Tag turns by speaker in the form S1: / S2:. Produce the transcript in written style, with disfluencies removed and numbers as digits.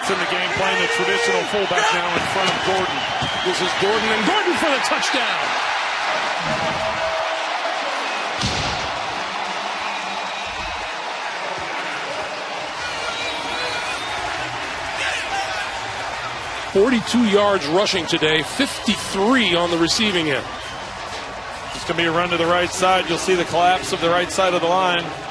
S1: in the game, playing the traditional fullback now in front of Gordon. This is Gordon, and Gordon for the touchdown. .42 yards rushing today, 53 on the receiving end. It's going to be a run to the right side. You'll see the collapse of the right side of the line.